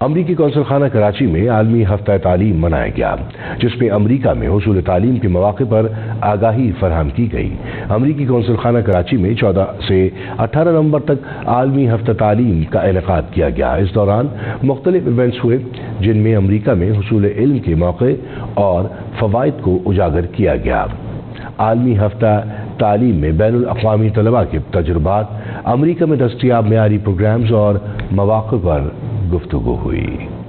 अमरीकी कौंसल खाना कराची में आलमी हफ्ता तालीम मनाया गया, जिसमें अमरीका में हुसूल तालीम के मौके पर आगाही फराहम की गई। अमरीकी कौंसल खाना कराची में 14 से 18 नवंबर तक आलमी हफ्ता तालीम का इनेकाद किया गया। इस दौरान मुख्तलिफ इवेंट्स हुए, जिनमें अमरीका में हुसूल इल्म के मौके और फवाइद को उजागर किया गया। आलमी हफ्ता तालीम में बैनुल अक़वामी तलबा के तजुर्बात, अमरीका में दस्तयाब मेयारी प्रोग्राम्स और मौक़े पर गुफ्तगू हुई।